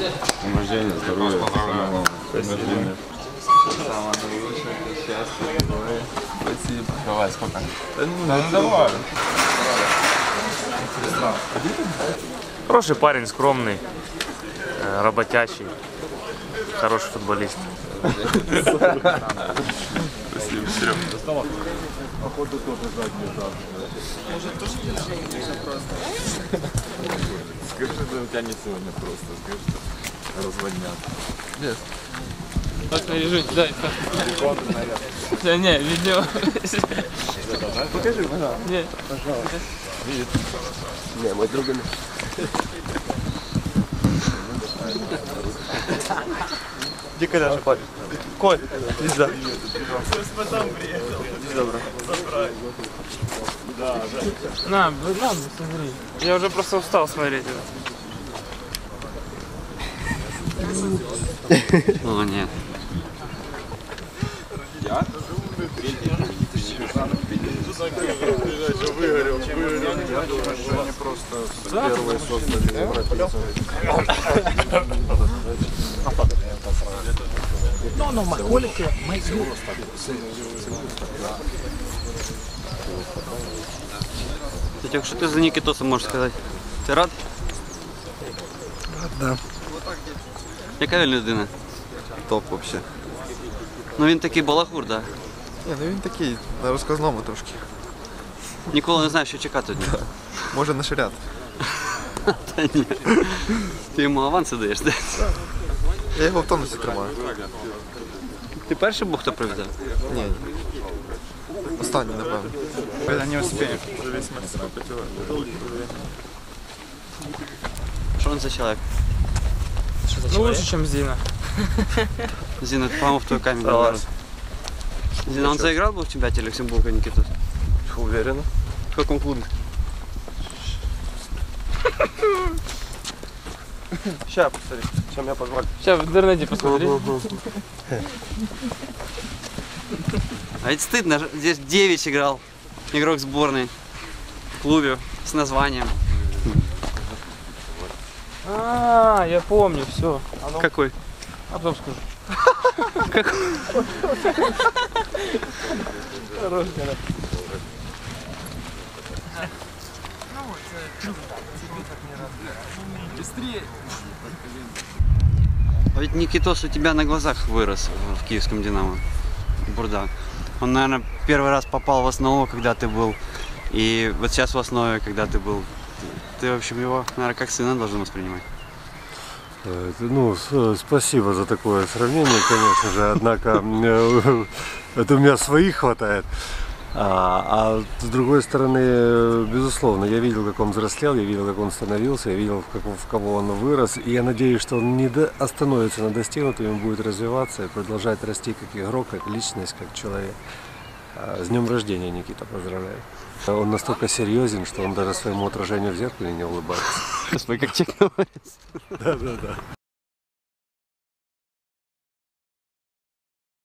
Рождения, здоровья, самого рождения. Самое наилучшее, счастье, здоровья. Спасибо. Давай, сколько? Да ну давай. Хороший парень, скромный, работящий, хороший футболист. Спасибо, Серега. Походу тоже заднюю дам. Может тоже держи просто. Скажи, что у тебя не сегодня просто, скажи, что разводнят. Yes. Так, режим, дай. Да не, видео. Покажи, пожалуйста. Не. Пожалуйста. Не, мой друг. Где Коляша, папа? Коль, иди сюда. Иди добро. На, смотри. Я уже просто устал смотреть это. О, нет. Я? Выгорел. Они просто первые создали европейцев. No, ma quello che mai più. Тетяк, что ты за Никитоса можешь сказать? Ты рад? Да. Яка він людина? Топ вообще. Ну він такий балахур, да? Ні, ну він такий, на розказному трошки. Ніколи не знаєш, що чекати від нього. Може на шарят. Та ні. Ти йому аванси даєш, да? Я його в тонусі тримаю. Ти перший був, хто привітав? Ні. Останній, напевно. Когда не успеем. Що він за чоловік? Ну лучше, чем Зина. Зина, это, по-моему, в твой камень. Согласен. Зина, он заиграл бы в чемпионате Люксембурга, Никитос? Уверена. В каком клубе? Ща, посмотри. Ща меня позвали. Сейчас в интернете посмотри. А ведь стыдно, здесь Девич играл, игрок сборной в клубе с названием. А, я помню, все. Какой? А потом скажу. Какой? А ведь Никитос у тебя на глазах вырос в киевском «Динамо». Бурда. Он, наверное, первый раз попал в основу, когда ты был. И вот сейчас в основе, когда ты был. Ты, в общем, его, наверное, как сына должен воспринимать. Ну, спасибо за такое сравнение, конечно же, однако это у меня своих хватает. А с другой стороны, безусловно, я видел, как он взрослел, я видел, как он становился, я видел, в кого он вырос. И я надеюсь, что он не остановится на достигнутом, он будет развиваться и продолжать расти как игрок, как личность, как человек. С днем рождения, Никита, поздравляю. Он настолько серьезен, что он даже своему отражению в зеркале не улыбается. Господи, как чек говорится. Да.